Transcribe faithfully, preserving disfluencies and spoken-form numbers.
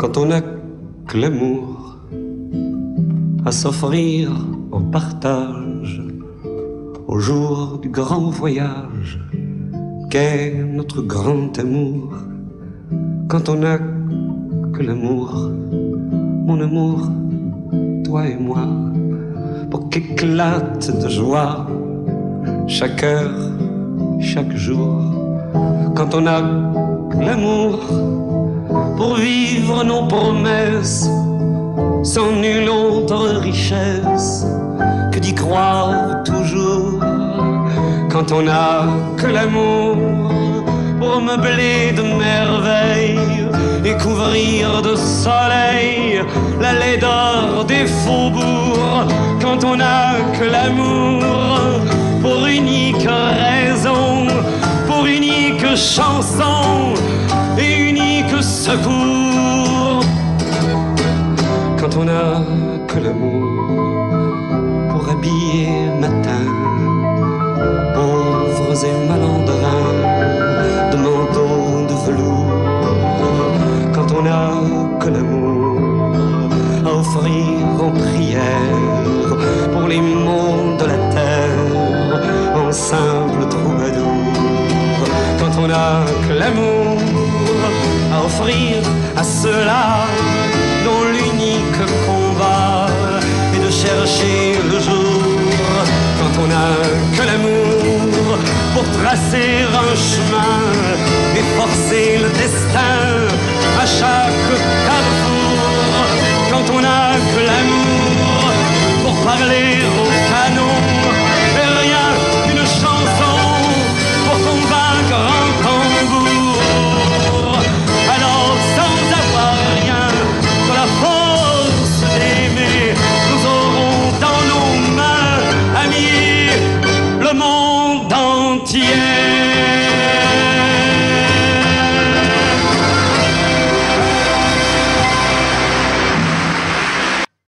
Quand on n'a que l'amour à s'offrir au partage, au jour du grand voyage qu'est notre grand amour. Quand on n'a que l'amour, mon amour, toi et moi, pour qu'éclate de joie chaque heure, chaque jour. Quand on a que l'amour pour vivre nos promesses sans nulle autre richesse que d'y croire toujours. Quand on n'a que l'amour pour meubler de merveilles et couvrir de soleil la laideur des faubourgs. Quand on n'a que l'amour pour unique raison, pour unique chanson et unique secours. Quand on n'a que l'amour pour habiller matin pauvres et malandrins de manteaux de velours. Quand on n'a que l'amour à offrir en prière pour les maux de la terre en simple troubadour. Quand on n'a que l'amour à offrir à ceux-là dont l'unique combat est de chercher le jour. Quand on n'a que l'amour pour tracer un chemin et forcer le destin à chaque carrefour.